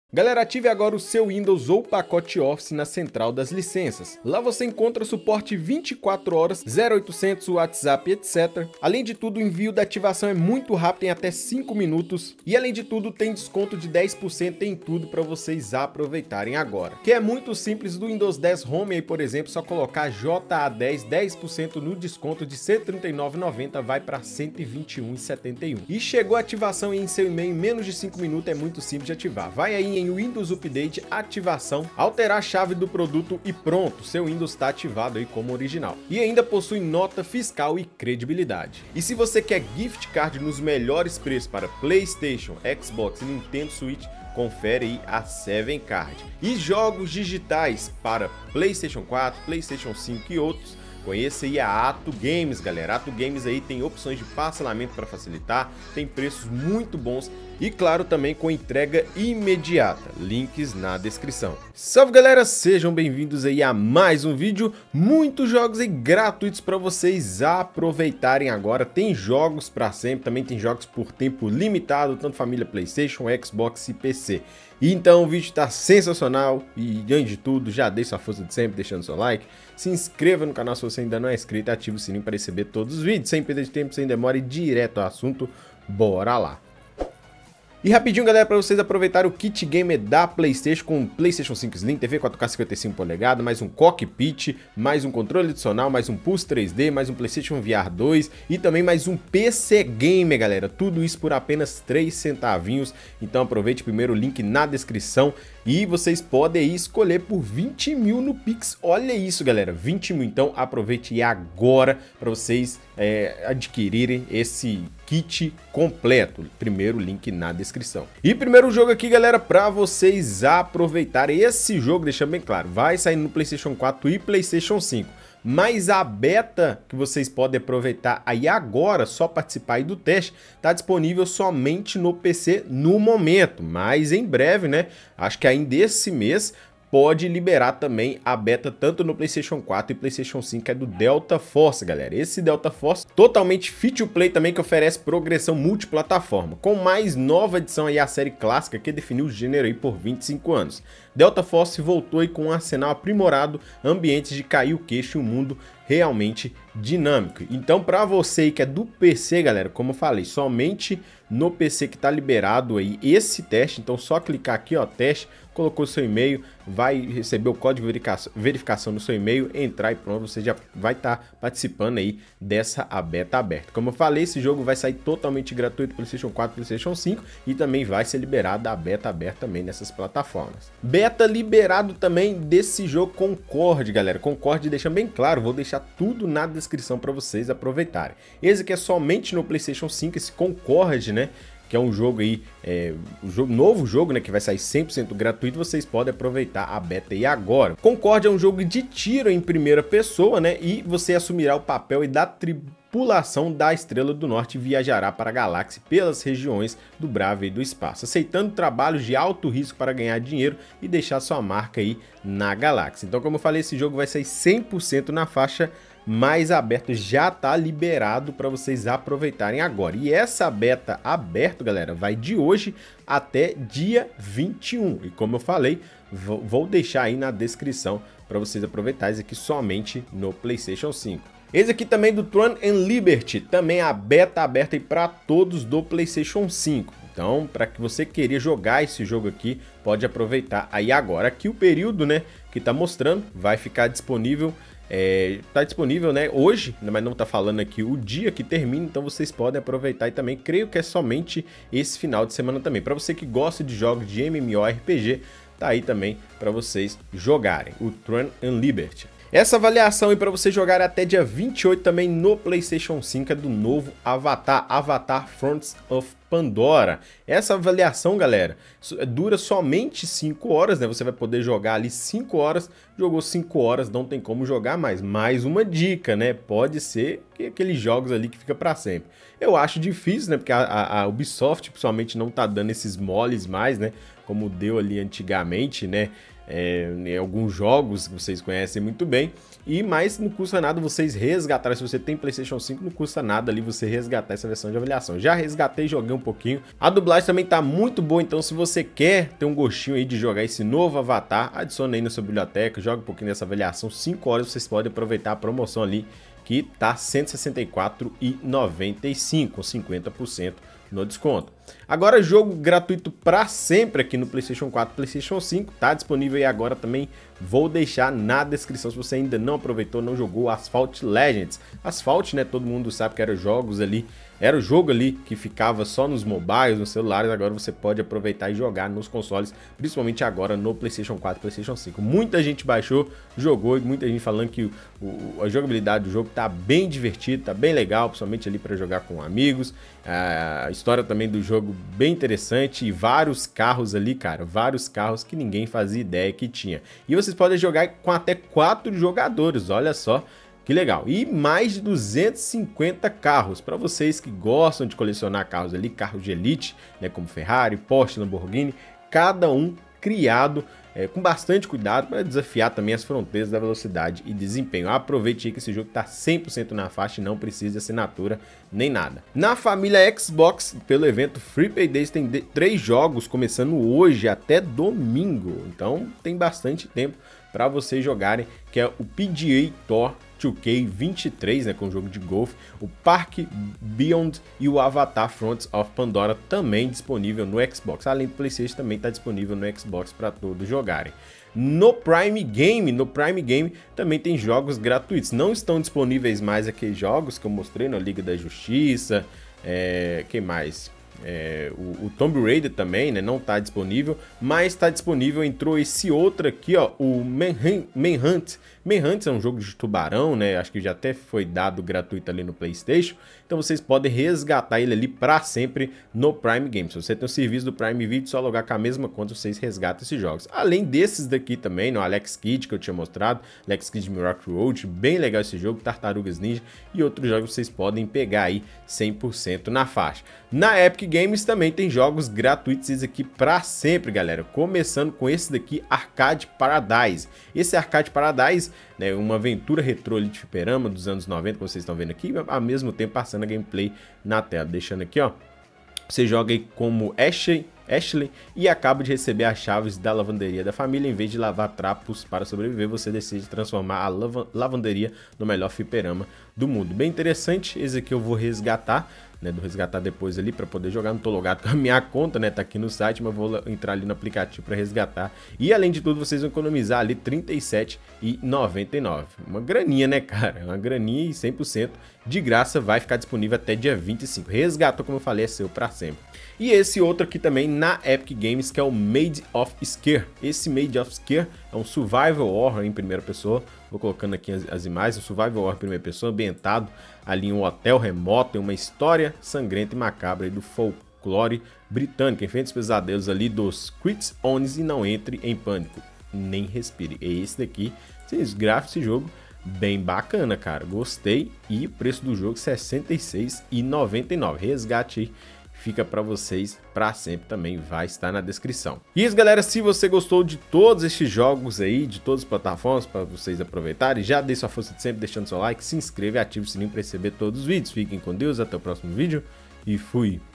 Galera, ative agora o seu Windows ou pacote Office na central das licenças. Lá você encontra suporte 24 horas, 0800, WhatsApp, etc. Além de tudo, o envio da ativação é muito rápido, em até 5 minutos. E além de tudo, tem desconto de 10% em tudo para vocês aproveitarem agora. Que é muito simples, do Windows 10 Home aí, por exemplo, só colocar JA10, 10% no desconto de R$ 139,90 vai para R$ 121,71. E chegou a ativação em seu e-mail em menos de 5 minutos, é muito simples de ativar. Vai aí em Windows Update, ativação, alterar a chave do produto e pronto, seu Windows está ativado aí como original. E ainda possui nota fiscal e credibilidade. E se você quer gift card nos melhores preços para PlayStation, Xbox e Nintendo Switch, confere aí a 7Card. E jogos digitais para PlayStation 4, PlayStation 5 e outros, conheça aí a Ato Games, galera. Ato Games aí tem opções de parcelamento para facilitar, tem preços muito bons e, claro, também com entrega imediata. Links na descrição. Salve, galera! Sejam bem-vindos aí a mais um vídeo. Muitos jogos aí gratuitos para vocês aproveitarem agora. Tem jogos para sempre, também tem jogos por tempo limitado, tanto família PlayStation, Xbox e PC. E então o vídeo está sensacional e, antes de tudo, já deixe sua força de sempre, deixando seu like. Se inscreva no canal se você ainda não é inscrito e ative o sininho para receber todos os vídeos. Sem perder de tempo, sem demora e direto ao assunto, bora lá! E rapidinho, galera, para vocês aproveitarem o kit gamer da PlayStation com PlayStation 5 Slim, TV 4K 55 polegadas, mais um cockpit, mais um controle adicional, mais um Pulse 3D, mais um PlayStation VR 2 e também mais um PC Gamer, galera. Tudo isso por apenas 3 centavinhos. Então aproveite primeiro o link na descrição e vocês podem aí escolher por 20 mil no Pix. Olha isso, galera, 20 mil. Então aproveite agora para vocês adquirirem esse kit completo. Primeiro link na descrição. E primeiro jogo aqui, galera, para vocês aproveitarem esse jogo, deixando bem claro, vai sair no PlayStation 4 e PlayStation 5. Mas a beta que vocês podem aproveitar aí agora, só participar aí do teste, tá disponível somente no PC no momento. Mas em breve, né, acho que ainda esse mês, pode liberar também a beta tanto no PlayStation 4 e PlayStation 5, é do Delta Force, galera. Esse Delta Force totalmente fit to play também, que oferece progressão multiplataforma, com mais nova edição aí a série clássica que definiu o gênero aí por 25 anos. Delta Force voltou aí com um arsenal aprimorado, ambientes de cair o queixo e um mundo realmente dinâmico. Então, para você que é do PC, galera, como eu falei, somente no PC que tá liberado aí esse teste. Então, só clicar aqui, ó, teste, colocou seu e-mail, vai receber o código de verificação no seu e-mail, entrar e pronto, você já vai estar participando aí dessa beta aberta. Como eu falei, esse jogo vai sair totalmente gratuito PlayStation 4, PlayStation 5 e também vai ser liberado a beta aberta também nessas plataformas. Beta liberado também desse jogo Concorde, galera. Concorde, deixa bem claro, vou deixar tudo na descrição para vocês aproveitarem. Esse aqui é somente no PlayStation 5, esse Concorde, né? Que é um jogo aí, novo jogo, né, que vai sair 100% gratuito, vocês podem aproveitar a beta aí agora. Concorde é um jogo de tiro em primeira pessoa, né, e você assumirá o papel e da tripulação da Estrela do Norte e viajará para a galáxia pelas regiões do Bravo e do espaço, aceitando trabalhos de alto risco para ganhar dinheiro e deixar sua marca aí na galáxia. Então, como eu falei, esse jogo vai sair 100% na faixa mais aberto, já tá liberado para vocês aproveitarem agora. E essa beta aberta, galera, vai de hoje até dia 21. E como eu falei, vou deixar aí na descrição para vocês aproveitarem isso aqui somente no PlayStation 5. Esse aqui também do Tron and Liberty, também a beta aberta aí para todos do PlayStation 5. Então, para que você querer jogar esse jogo aqui, pode aproveitar aí agora. Aqui o período, né, que tá mostrando, vai ficar disponível. Tá disponível, né, hoje, mas não tá falando aqui o dia que termina, então vocês podem aproveitar e também creio que é somente esse final de semana também. Para você que gosta de jogos de MMORPG, tá aí também para vocês jogarem o Tron and Liberty. Essa avaliação aí para você jogar até dia 28 também no PlayStation 5 é do novo Avatar Frontiers of Pandora. Essa avaliação, galera, dura somente 5 horas, né? Você vai poder jogar ali 5 horas, jogou 5 horas, não tem como jogar mais. Mais uma dica, né? Pode ser que aqueles jogos ali que fica para sempre. Eu acho difícil, né? Porque a Ubisoft, principalmente, não tá dando esses moles mais, né? Como deu ali antigamente, né? Em alguns jogos que vocês conhecem muito bem, mas não custa nada vocês resgatarem. Se você tem PlayStation 5, não custa nada ali você resgatar essa versão de avaliação. Já resgatei, joguei um pouquinho. A dublagem também tá muito boa, então se você quer ter um gostinho aí de jogar esse novo Avatar, adicione aí na sua biblioteca, joga um pouquinho dessa avaliação, 5 horas vocês podem aproveitar a promoção ali, que tá R$ 164,95, com 50% no desconto. Agora, jogo gratuito para sempre aqui no PlayStation 4 e PlayStation 5, tá disponível aí agora também. Vou deixar na descrição se você ainda não aproveitou, não jogou Asphalt Legends. Asphalt, né, todo mundo sabe que era o jogo ali que ficava só nos mobiles, nos celulares. Agora você pode aproveitar e jogar nos consoles, principalmente agora no PlayStation 4 e PlayStation 5. Muita gente baixou, jogou e muita gente falando que a jogabilidade do jogo tá bem divertida, tá bem legal, principalmente ali para jogar com amigos. A história também do jogo bem interessante e vários carros ali, cara, vários carros que ninguém fazia ideia que tinha. E vocês podem jogar com até 4 jogadores, olha só que legal. E mais de 250 carros para vocês que gostam de colecionar carros ali, carros de elite, né, como Ferrari, Porsche, Lamborghini, cada um criado com bastante cuidado para desafiar também as fronteiras da velocidade e desempenho. Aproveite aí que esse jogo está 100% na faixa e não precisa de assinatura nem nada. Na família Xbox, pelo evento Free Play Days, tem 3 jogos começando hoje até domingo. Então tem bastante tempo para vocês jogarem, que é o PGA Tour 2K23, né, com o jogo de golfe, o Park Beyond e o Avatar Frontiers of Pandora, também disponível no Xbox. Além do PlayStation, também está disponível no Xbox para todos jogarem. No Prime Game também tem jogos gratuitos. Não estão disponíveis mais aqueles jogos que eu mostrei na Liga da Justiça, que mais? O Tomb Raider também, né, não está disponível, mas está disponível, entrou esse outro aqui, ó, o Manhunt. Manhunt é um jogo de tubarão, né, acho que já até foi dado gratuito ali no PlayStation, então vocês podem resgatar ele ali para sempre no Prime Game. Se você tem o serviço do Prime Video, só logar com a mesma conta vocês resgatam esses jogos. Além desses daqui também, no Alex Kidd que eu tinha mostrado, Alex Kidd Miracle Road, bem legal esse jogo, Tartarugas Ninja e outros jogos vocês podem pegar aí 100% na faixa. Na Epic Games também tem jogos gratuitos esse aqui para sempre, galera. Começando com esse daqui, Arcade Paradise. Esse Arcade Paradise, né, uma aventura retrô ali de fliperama dos anos 90, que vocês estão vendo aqui, ao mesmo tempo passando a gameplay na tela. Deixando aqui, ó, você joga aí como Ashley e acaba de receber as chaves da lavanderia da família. Em vez de lavar trapos para sobreviver, você decide transformar a lavanderia no melhor fliperama do mundo. Bem interessante, esse aqui eu vou resgatar, né, do resgatar depois ali para poder jogar. Não tô logado com a minha conta, né, tá aqui no site, mas vou entrar ali no aplicativo para resgatar. E além de tudo, vocês vão economizar ali R$ 37,99. Uma graninha, né, cara? Uma graninha e 100% de graça, vai ficar disponível até dia 25. Resgatou, como eu falei, é seu para sempre. E esse outro aqui também na Epic Games, que é o Made of Scare. Esse Made of Scare é um survival horror em primeira pessoa. Vou colocando aqui as imagens, um survival horror em primeira pessoa, ambientado ali em um hotel remoto, em uma história sangrenta e macabra do folclore britânico. Enfrente os pesadelos ali dos Crits Ones e não entre em pânico, nem respire. É esse daqui, os gráficos desse jogo bem bacana, cara. Gostei. E o preço do jogo R$ 66,99. Resgate aí, fica para vocês para sempre, também vai estar na descrição. E isso, galera, se você gostou de todos esses jogos aí, de todas as plataformas, para vocês aproveitarem, já dê sua força de sempre deixando seu like, se inscreva e ative o sininho para receber todos os vídeos. Fiquem com Deus, até o próximo vídeo e fui!